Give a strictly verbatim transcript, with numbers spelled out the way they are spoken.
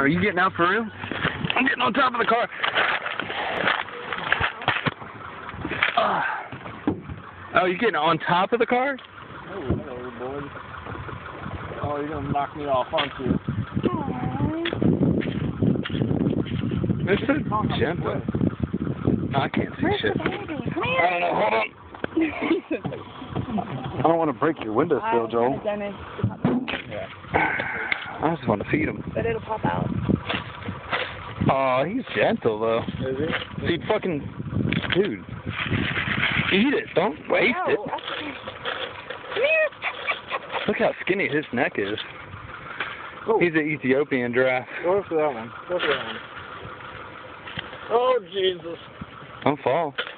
Are you getting out for real? I'm getting on top of the car. Uh, oh, you getting on top of the car? Oh, hello, boy. Oh, you're gonna knock me off, aren't you? It's so gentle. I can't see shit. I don't know. Hold on. I don't want to break your windowsill, Joel. Yeah. I just want to feed him. But it'll pop out. Aw, he's gentle though. Is he? Dude, fucking, dude, eat it. Don't waste No, it. Come here. Look how skinny his neck is. Oh. He's an Ethiopian giraffe. Go for that one. Go for that one. Oh, Jesus. Don't fall.